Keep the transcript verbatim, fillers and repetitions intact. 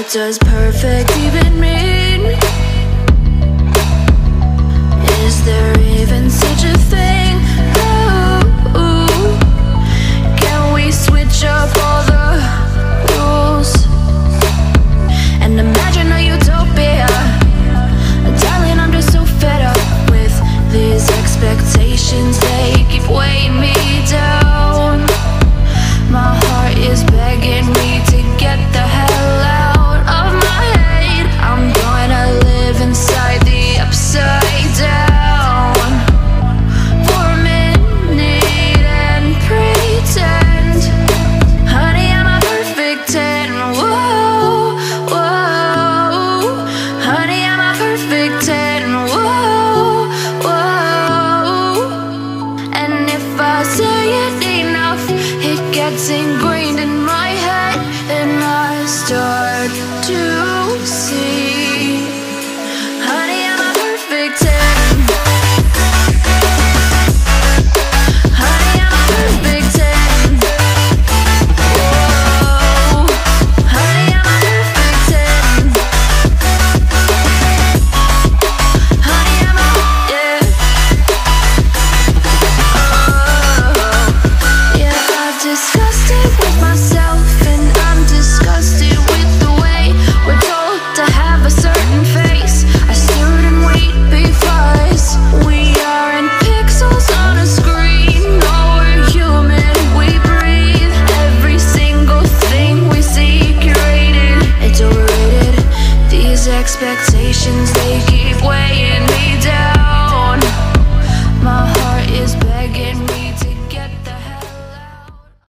What does perfect even mean? Is there even such a thing? Ooh, can we switch up all the rules and imagine a utopia? Darling, I'm just so fed up with these expectations. They keep weighing me down. My heart is begging me to get the hell out of my head. I'm gonna live inside the upside down for a minute and pretend, honey, I'm a perfect ten. Whoa, whoa, honey, I'm a perfect ten. Whoa, whoa, and if I say it enough, it gets ingrained in my head, and I start to see, honey, I'm a perfect ten. Honey, I'm a perfect ten. Whoa, honey, I'm a perfect ten. Honey, I'm a, yeah. Oh, yeah, I've discussed it with myself, and I'm disgusted with the way we're told to have a certain face, a certain weight, because we aren't pixels on a screen. No, we're human, we breathe. Every single thing we see curated, it's overrated. These expectations, they keep weighing